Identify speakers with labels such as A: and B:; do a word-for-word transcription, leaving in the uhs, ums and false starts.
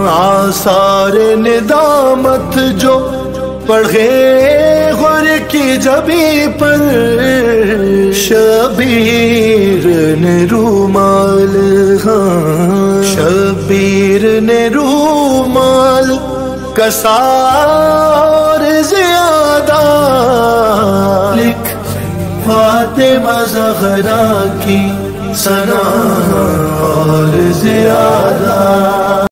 A: आसार निदामत जो पढ़े गुर की जबी पर, शबीर ने रूमाल, हाँ शबीर ने रूमाल कसा और ज्यादा लिख फातिमा ज़हरा की सना और ज्यादा।